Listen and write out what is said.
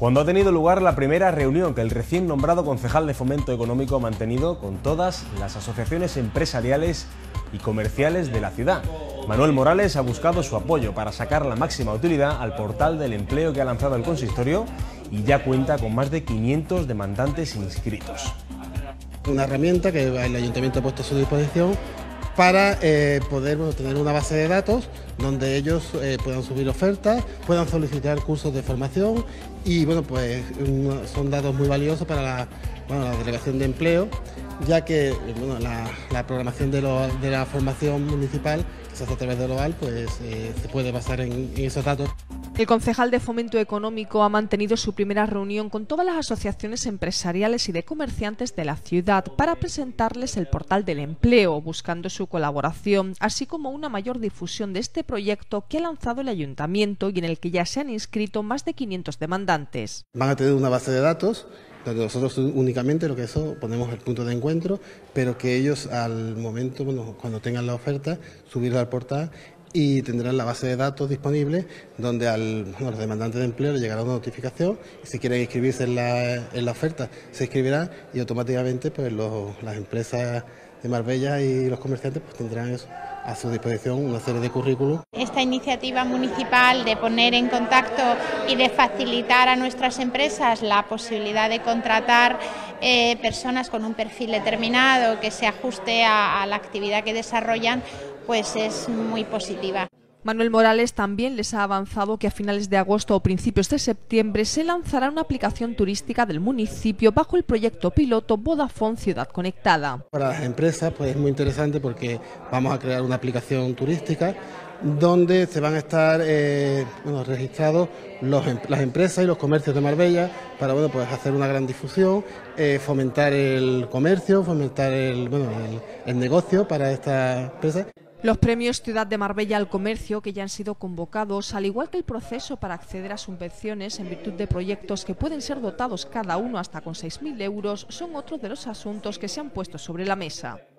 Cuando ha tenido lugar la primera reunión que el recién nombrado concejal de Fomento Económico ha mantenido con todas las asociaciones empresariales y comerciales de la ciudad. Manuel Morales ha buscado su apoyo para sacar la máxima utilidad al portal del empleo que ha lanzado el consistorio y ya cuenta con más de 500 demandantes inscritos. Una herramienta que el Ayuntamiento ha puesto a su disposición para poder tener una base de datos donde ellos puedan subir ofertas, puedan solicitar cursos de formación y pues son datos muy valiosos para la Delegación de Empleo, ya que la programación de la formación municipal que se hace a través del OAL se puede basar en esos datos. El concejal de Fomento Económico ha mantenido su primera reunión con todas las asociaciones empresariales y de comerciantes de la ciudad para presentarles el portal del empleo, buscando su colaboración, así como una mayor difusión de este proyecto que ha lanzado el ayuntamiento y en el que ya se han inscrito más de 500 demandantes. Van a tener una base de datos donde nosotros únicamente ponemos el punto de encuentro, pero que ellos al momento, cuando tengan la oferta, subirla al portal y tendrán la base de datos disponible donde a los demandantes de empleo les llegará una notificación y si quieren inscribirse en la oferta se inscribirán y automáticamente las empresas de Marbella y los comerciantes tendrán a su disposición una serie de currículum. Esta iniciativa municipal de poner en contacto y de facilitar a nuestras empresas la posibilidad de contratar personas con un perfil determinado que se ajuste a la actividad que desarrollan, pues es muy positiva. Manuel Morales también les ha avanzado que a finales de agosto o principios de septiembre se lanzará una aplicación turística del municipio bajo el proyecto piloto Vodafone Ciudad Conectada. Para las empresas es muy interesante porque vamos a crear una aplicación turística donde se van a estar registrados las empresas y los comercios de Marbella para hacer una gran difusión, fomentar el comercio, fomentar el negocio para estas empresas. Los premios Ciudad de Marbella al Comercio, que ya han sido convocados, al igual que el proceso para acceder a subvenciones en virtud de proyectos que pueden ser dotados cada uno hasta con 6.000 euros, son otros de los asuntos que se han puesto sobre la mesa.